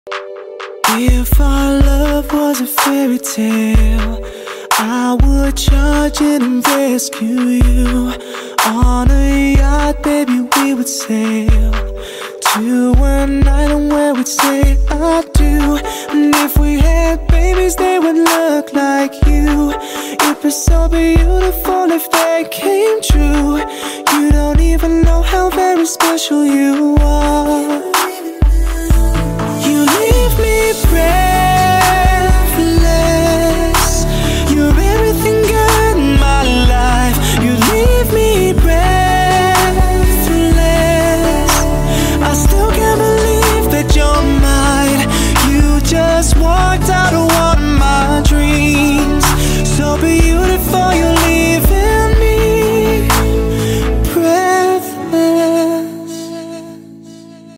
If our love was a fairy tale, I would charge in and rescue you. On a yacht, baby, we would sail to an island where we'd stay